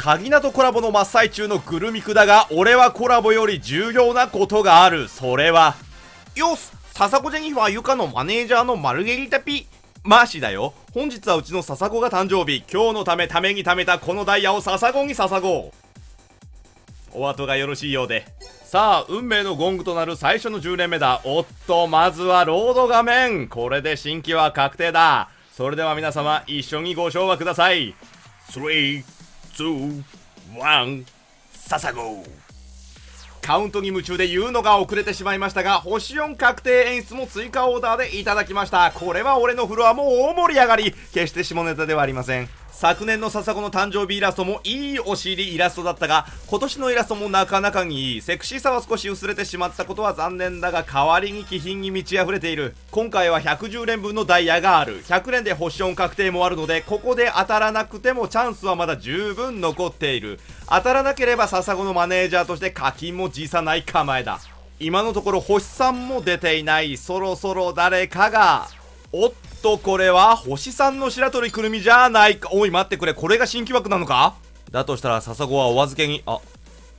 鍵名とコラボの真っ最中のグルミクだが、俺はコラボより重要なことがある。それはよっ、笹子ジェニファーゆかのマネージャーのマルゲリタピマーシーだよ。本日はうちの笹子が誕生日。今日のために貯めたこのダイヤを笹子に捧ごう。お後がよろしいようで。さあ、運命のゴングとなる最初の10連目だ。おっと、まずはロード画面。これで新規は確定だ。それでは皆様一緒にご唱和ください。3、2、1、笹子。カウントに夢中で言うのが遅れてしまいましたが、星4確定演出も追加オーダーでいただきました。これは俺のフロアも大盛り上がり。決して下ネタではありません。昨年の笹子の誕生日イラストもいいお尻イラストだったが、今年のイラストもなかなかにいい。セクシーさは少し薄れてしまったことは残念だが、代わりに気品に満ち溢れている。今回は110連分のダイヤがある。100連で星4確定もあるので、ここで当たらなくてもチャンスはまだ十分残っている。当たらなければ笹子のマネージャーとして課金も辞さない構えだ。今のところ星3も出ていない。そろそろ誰かが。おっと、これは星3の白鳥くるみじゃないか。おい待ってくれ、これが新規枠なのか。だとしたら笹子はお預けに。あ、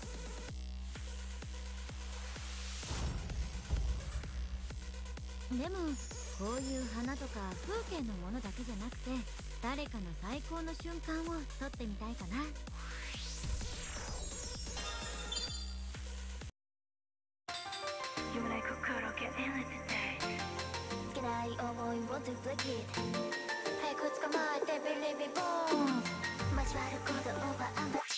でもこういう花とか風景のものだけじゃなくて、誰かの最高の瞬間を撮ってみたいかな。つけない思いを duplicate 早く捕まえてビリビボーン交わることオーバーアンダー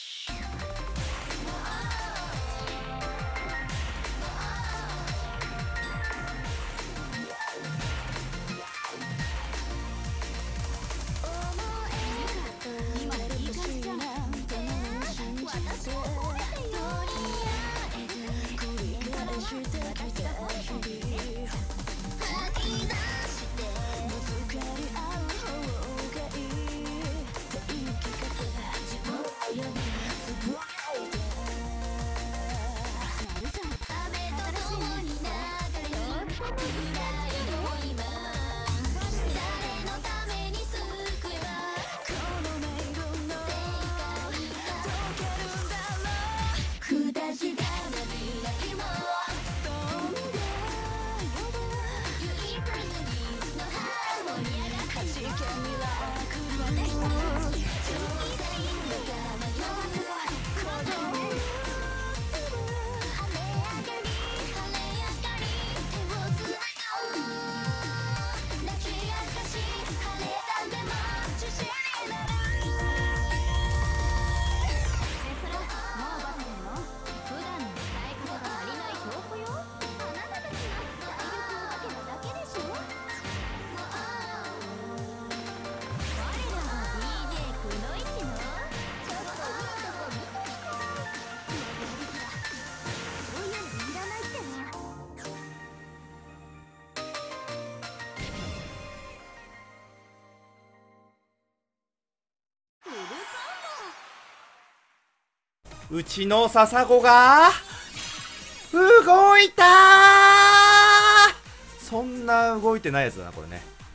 うちの笹子が動いたー。そんな動いてないやつだなこれね。